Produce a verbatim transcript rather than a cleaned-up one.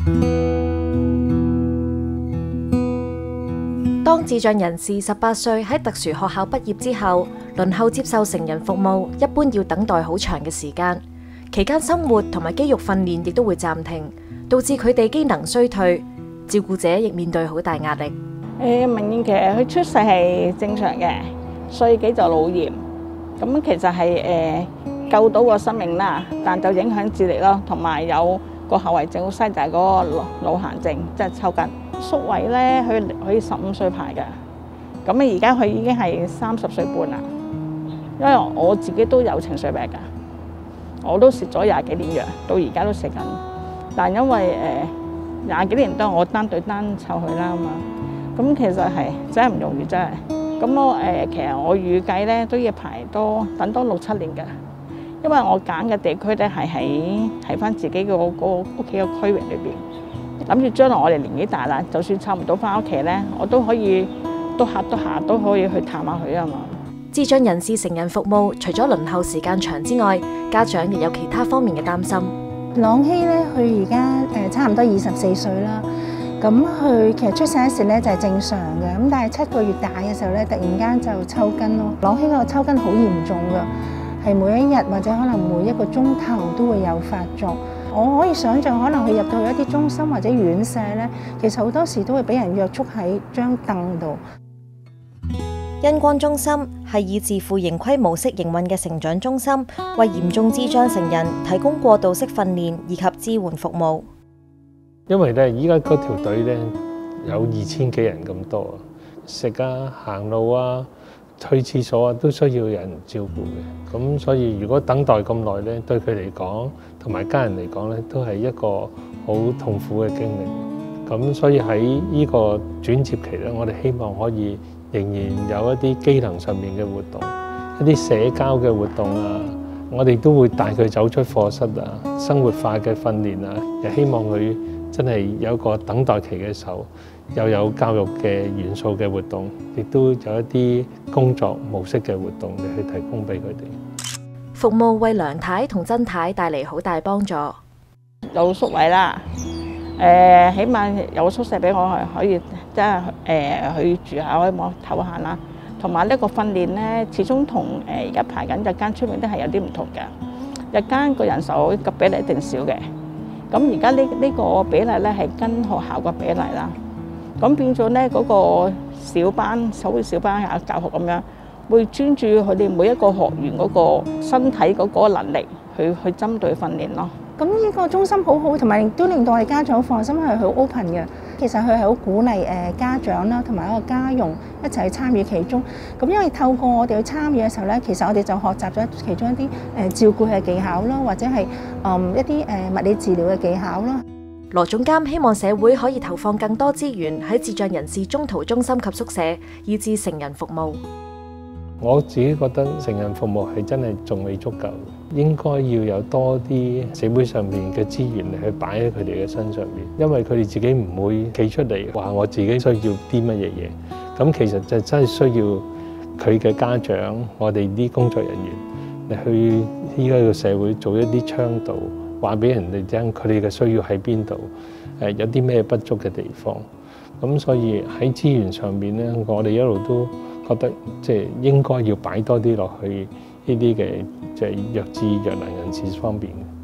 當智障人士十八歲喺特殊學校畢業之後，輪候接受成人服務，一般要等待好長嘅時間。期間生活同埋肌肉訓練亦都會暫停，導致佢哋機能衰退。照顧者亦面對好大壓力。 誒，明顯其實佢出世係正常嘅，歲幾就腦炎。咁其實係誒救到個生命啦，但就影響智力咯，同埋有個後遺症好犀利，就係嗰個腦腦癇症，即係抽筋。宿位咧，佢可以十五歲排㗎，咁啊而家佢已經係三十歲半啦。因為我自己都有情緒病㗎，我都食咗廿幾年藥，到而家都食緊。但因為誒廿幾年都係我單對單湊佢啦嘛，咁其實係真係唔容易真係。咁我誒其實我預計咧都要排多等多六七年㗎，因為我揀嘅地區咧係喺喺翻自己個個屋企嘅區域裏邊。諗住將來我哋年紀大啦，就算湊唔到翻屋企咧，我都可以都下都下都可以去探下佢啊嘛。 智障人士成人服務除咗輪候時間長之外，家長亦有其他方面嘅擔心。 朗希咧，佢而家誒差唔多二十四歲啦，咁佢其實出世嗰時咧就係正常嘅，咁但係七個月大嘅時候咧，突然間就抽筋咯。朗希個抽筋好嚴重㗎，係每一日或者可能每一個鐘頭都會有發作。我可以想象，可能佢入到去一啲中心或者院舍咧，其實好多時都會俾人約束喺張凳度。 恩光中心係以自負盈虧模式營運嘅成長中心，為嚴重智障成人提供過渡式訓練以及支援服務。 因為咧，依家嗰條隊咧有二千幾人咁多，食啊、行路啊、去廁所啊，都需要有人照顧嘅。咁所以如果等待咁耐咧，對佢嚟講同埋家人嚟講咧，都係一個好痛苦嘅經歷。咁所以喺呢個轉接期咧，我哋希望可以仍然有一啲機能上面嘅活動，一啲社交嘅活動啊，我哋都會帶佢走出課室啊，生活化嘅訓練啊，又希望佢真係有一個等待期嘅時候，又有教育嘅元素嘅活動，亦都有一啲工作模式嘅活動嚟去提供俾佢哋。 服務為梁太同曾太帶嚟好大幫助。 有宿位啦，誒、呃，起碼有宿舍俾我係可以即係誒去住下，可以望唞下啦。同埋呢個訓練咧，始終同誒而家排緊日間出面都係有啲唔同嘅。日間個人手個比例一定少嘅，咁而家呢呢個比例咧係跟學校個比例啦。咁變咗咧嗰個小班，所謂小班啊教學咁樣，會專注佢哋每一個學員嗰個身體嗰個能力去去針對訓練咯。 咁呢個中心好好，同埋亦都令到我哋家長放心，係好 open 嘅。其實佢係好鼓勵誒家長啦，同埋一個家用一齊去參與其中。咁因為透過我哋去參與嘅時候咧，其實我哋就學習咗其中一啲誒照顧嘅技巧啦，或者係誒一啲誒物理治療嘅技巧啦。 羅總監希望社會可以投放更多資源喺智障人士中途中心及宿舍，以至成人服務。 我自己覺得成人服務係真係仲未足夠，應該要有多啲社會上面嘅資源嚟去擺喺佢哋嘅身上面，因為佢哋自己唔會企出嚟話我自己需要啲乜嘢嘢，咁其實就真係需要佢嘅家長，我哋啲工作人員嚟去依家個社會做一啲倡導，話俾人哋聽佢哋嘅需要喺邊度，誒有啲咩不足嘅地方，咁所以喺資源上面咧，我哋一路都覺得即係應該要擺多啲落去呢啲嘅即係弱智弱能人士方面。